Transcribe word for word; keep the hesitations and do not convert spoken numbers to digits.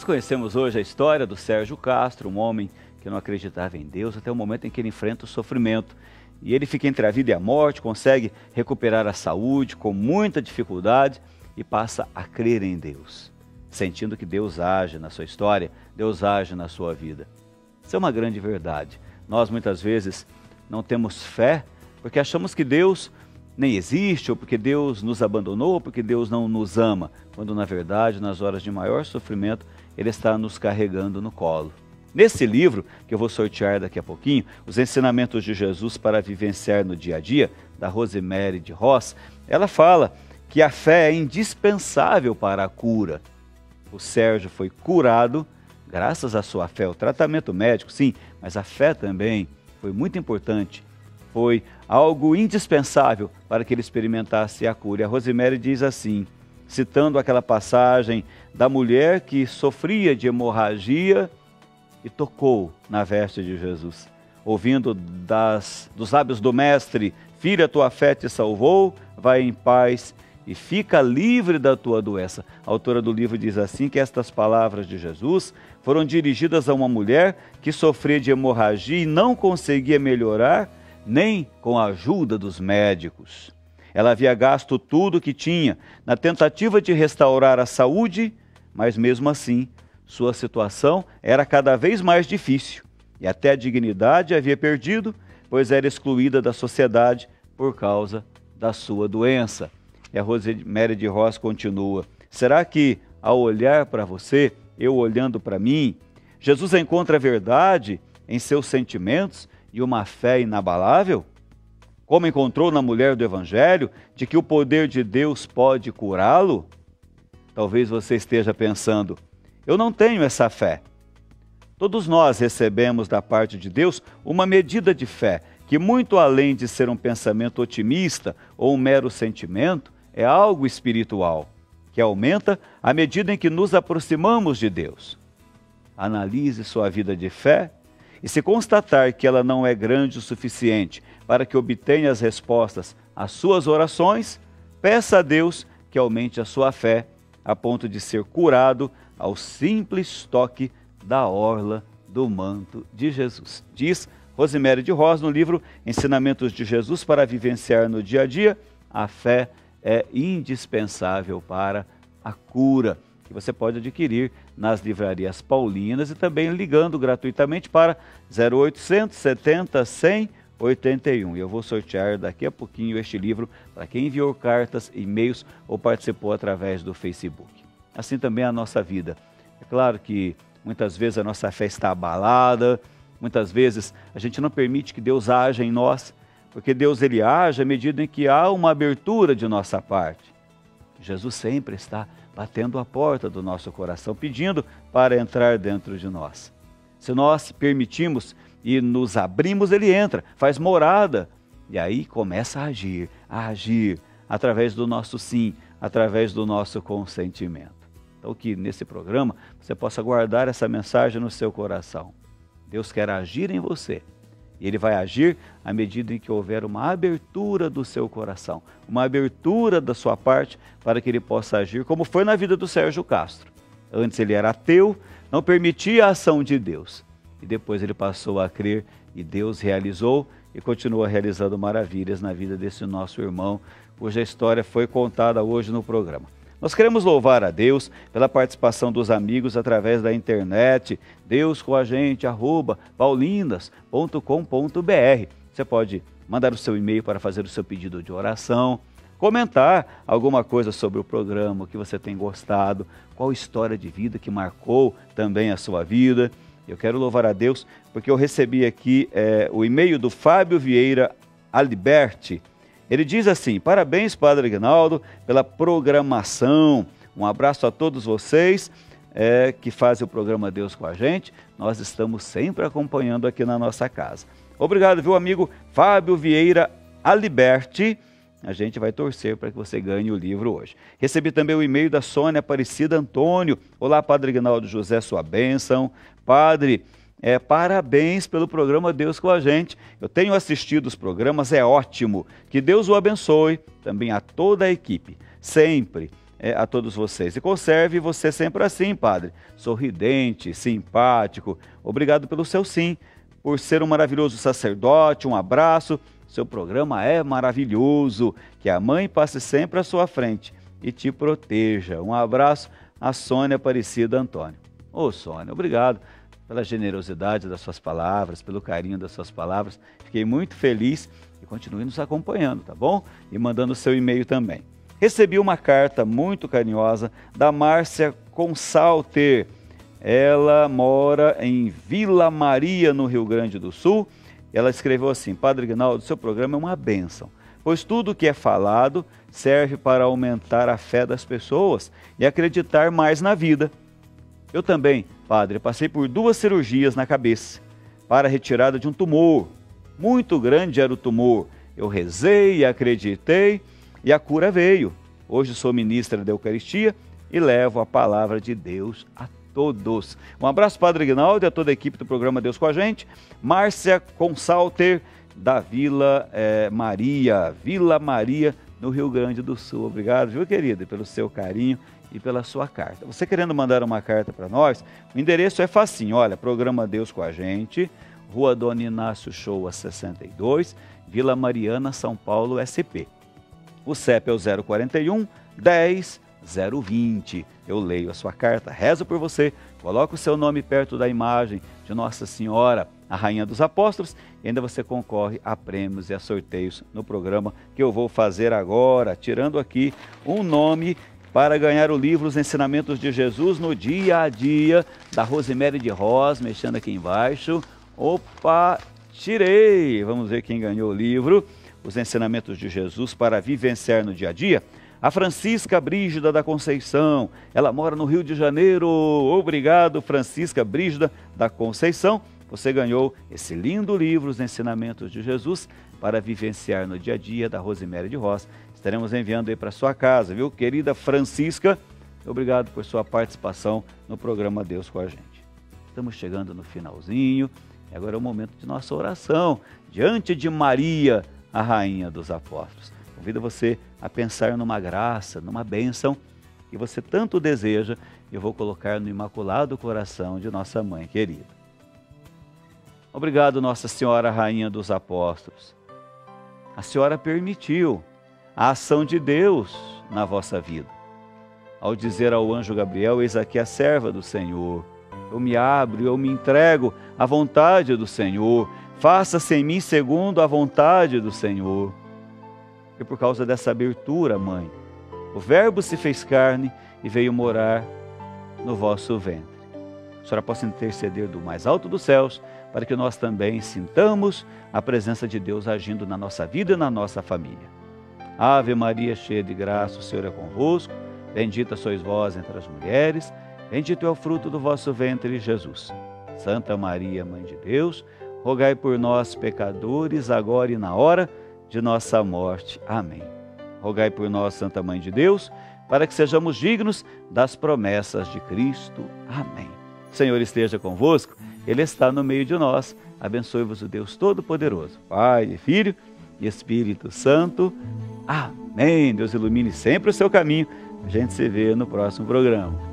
Nós conhecemos hoje a história do Sérgio Castro, um homem que não acreditava em Deus até o momento em que ele enfrenta o sofrimento. E ele fica entre a vida e a morte, consegue recuperar a saúde com muita dificuldade e passa a crer em Deus, sentindo que Deus age na sua história, Deus age na sua vida. Isso é uma grande verdade. Nós muitas vezes não temos fé porque achamos que Deus nem existe, ou porque Deus nos abandonou, ou porque Deus não nos ama, quando na verdade, nas horas de maior sofrimento, Ele está nos carregando no colo. Nesse livro, que eu vou sortear daqui a pouquinho, Os Ensinamentos de Jesus para Vivenciar no Dia a Dia, da Rosemary de Ross, ela fala que a fé é indispensável para a cura. O Sérgio foi curado graças à sua fé. O tratamento médico, sim, mas a fé também foi muito importante. Foi algo indispensável para que ele experimentasse a cura. E a Rosemary diz assim, citando aquela passagem da mulher que sofria de hemorragia e tocou na veste de Jesus, ouvindo das, dos lábios do mestre: filha, tua fé te salvou, vai em paz e fica livre da tua doença. A autora do livro diz assim, que estas palavras de Jesus foram dirigidas a uma mulher que sofria de hemorragia e não conseguia melhorar nem com a ajuda dos médicos. Ela havia gasto tudo o que tinha na tentativa de restaurar a saúde, mas mesmo assim, sua situação era cada vez mais difícil e até a dignidade havia perdido, pois era excluída da sociedade por causa da sua doença. E a Rosemary de Ross continua, será que ao olhar para você, eu olhando para mim, Jesus encontra a verdade em seus sentimentos e uma fé inabalável? Como encontrou na mulher do Evangelho, de que o poder de Deus pode curá-lo? Talvez você esteja pensando, eu não tenho essa fé. Todos nós recebemos da parte de Deus uma medida de fé, que muito além de ser um pensamento otimista ou um mero sentimento, é algo espiritual, que aumenta à medida em que nos aproximamos de Deus. Analise sua vida de fé e se constatar que ela não é grande o suficiente para que obtenha as respostas às suas orações, peça a Deus que aumente a sua fé a ponto de ser curado ao simples toque da orla do manto de Jesus. Diz Rosemary de Ross no livro Ensinamentos de Jesus para Vivenciar no Dia a Dia, a fé é indispensável para a cura, que você pode adquirir nas livrarias paulinas e também ligando gratuitamente para zero oitocentos, setenta, cem, oitenta e um. E eu vou sortear daqui a pouquinho este livro para quem enviou cartas, e-mails ou participou através do Facebook. Assim também a nossa vida. É claro que muitas vezes a nossa fé está abalada, muitas vezes a gente não permite que Deus haja em nós, porque Deus ele age à medida em que há uma abertura de nossa parte. Jesus sempre está batendo a porta do nosso coração, pedindo para entrar dentro de nós. Se nós permitimos e nos abrimos, ele entra, faz morada, e aí começa a agir, a agir, através do nosso sim, através do nosso consentimento. Então que nesse programa você possa guardar essa mensagem no seu coração. Deus quer agir em você. E Ele vai agir à medida em que houver uma abertura do seu coração, uma abertura da sua parte para que Ele possa agir, como foi na vida do Sérgio Castro. Antes ele era ateu, não permitia a ação de Deus. E depois ele passou a crer e Deus realizou e continua realizando maravilhas na vida desse nosso irmão, cuja história foi contada hoje no programa. Nós queremos louvar a Deus pela participação dos amigos através da internet, Deus com a gente, arroba paulindas ponto com ponto br. Você pode mandar o seu e-mail para fazer o seu pedido de oração, comentar alguma coisa sobre o programa, o que você tem gostado, qual história de vida que marcou também a sua vida. Eu quero louvar a Deus porque eu recebi aqui é, o e-mail do Fábio Vieira Aliberti. Ele diz assim, parabéns, Padre Aguinaldo, pela programação. Um abraço a todos vocês é, que fazem o programa Deus com a gente. Nós estamos sempre acompanhando aqui na nossa casa. Obrigado, viu, amigo Fábio Vieira Aliberti. A gente vai torcer para que você ganhe o livro hoje. Recebi também o e-mail da Sônia Aparecida Antônio. Olá, Padre Aguinaldo José, sua bênção. Padre, É, parabéns pelo programa Deus com a gente. Eu tenho assistido os programas, é ótimo. Que Deus o abençoe, também a toda a equipe. Sempre é, a todos vocês. E conserve você sempre assim, Padre, sorridente, simpático. Obrigado pelo seu sim, por ser um maravilhoso sacerdote. Um abraço. Seu programa é maravilhoso. Que a mãe passe sempre à sua frente e te proteja. Um abraço a Sônia Aparecida Antônio. Ô Sônia, obrigado pela generosidade das suas palavras, pelo carinho das suas palavras. Fiquei muito feliz e continue nos acompanhando, tá bom? E mandando o seu e-mail também. Recebi uma carta muito carinhosa da Márcia Consalter. Ela mora em Vila Maria, no Rio Grande do Sul. Ela escreveu assim: Padre Aguinaldo, seu programa é uma bênção, pois tudo o que é falado serve para aumentar a fé das pessoas e acreditar mais na vida. Eu também, Padre, passei por duas cirurgias na cabeça para a retirada de um tumor. Muito grande era o tumor. Eu rezei e acreditei e a cura veio. Hoje sou ministra da Eucaristia e levo a palavra de Deus a todos. Um abraço, Padre Aguinaldo, e a toda a equipe do programa Deus com a Gente. Márcia Consalter, da Vila eh, Maria, Vila Maria, no Rio Grande do Sul. Obrigado, viu, querida, pelo seu carinho e pela sua carta. Você querendo mandar uma carta para nós, o endereço é facinho. Olha, programa Deus com a Gente, Rua Dona Inácio Shoa sessenta e dois, Vila Mariana, São Paulo, S P. O C E P é o zero quarenta e um, dez, zero vinte. Eu leio a sua carta, rezo por você, coloco o seu nome perto da imagem de Nossa Senhora, a Rainha dos Apóstolos, e ainda você concorre a prêmios e a sorteios no programa que eu vou fazer agora, tirando aqui um nome para ganhar o livro Os Ensinamentos de Jesus no Dia a Dia, da Rosemary de Ros, mexendo aqui embaixo. Opa, tirei! Vamos ver quem ganhou o livro, Os Ensinamentos de Jesus para Vivenciar no Dia a Dia. A Francisca Brígida da Conceição, ela mora no Rio de Janeiro. Obrigado, Francisca Brígida da Conceição. Você ganhou esse lindo livro, Os Ensinamentos de Jesus para Vivenciar no Dia a Dia, da Rosemary de Ros. Estaremos enviando aí para sua casa, viu, querida Francisca? Obrigado por sua participação no programa Deus com a Gente. Estamos chegando no finalzinho e agora é o momento de nossa oração diante de Maria, a Rainha dos Apóstolos. Convido você a pensar numa graça, numa bênção que você tanto deseja, e eu vou colocar no Imaculado Coração de nossa Mãe querida. Obrigado, Nossa Senhora, Rainha dos Apóstolos. A Senhora permitiu a ação de Deus na vossa vida. Ao dizer ao anjo Gabriel: eis aqui a serva do Senhor, eu me abro, eu me entrego à vontade do Senhor, faça-se em mim segundo a vontade do Senhor. E por causa dessa abertura, Mãe, o Verbo se fez carne e veio morar no vosso ventre. A Senhora possa interceder do mais alto dos céus, para que nós também sintamos a presença de Deus agindo na nossa vida e na nossa família. Ave Maria, cheia de graça, o Senhor é convosco. Bendita sois vós entre as mulheres, bendito é o fruto do vosso ventre, Jesus. Santa Maria, Mãe de Deus, rogai por nós, pecadores, agora e na hora de nossa morte. Amém. Rogai por nós, Santa Mãe de Deus, para que sejamos dignos das promessas de Cristo. Amém. O Senhor esteja convosco, Ele está no meio de nós. Abençoe-vos o Deus Todo-Poderoso, Pai, Filho e Espírito Santo. Amém. Deus ilumine sempre o seu caminho. A gente se vê no próximo programa.